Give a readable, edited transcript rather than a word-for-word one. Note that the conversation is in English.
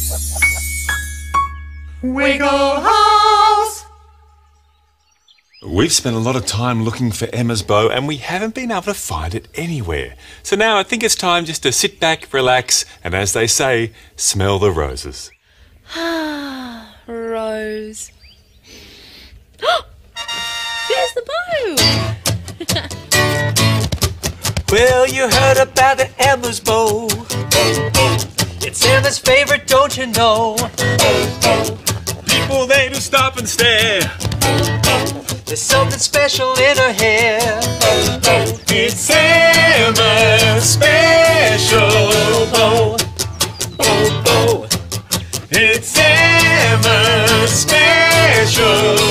Wiggle House! We've spent a lot of time looking for Emma's bow and we haven't been able to find it anywhere. So now I think it's time just to sit back, relax, and as they say, smell the roses. Rose. There's the bow! Well, you heard about the Emma's bow. It's Emma's favorite, don't you know? People, they do stop and stare. There's something special in her hair. It's Emma's special bow. Oh, oh. It's Emma's special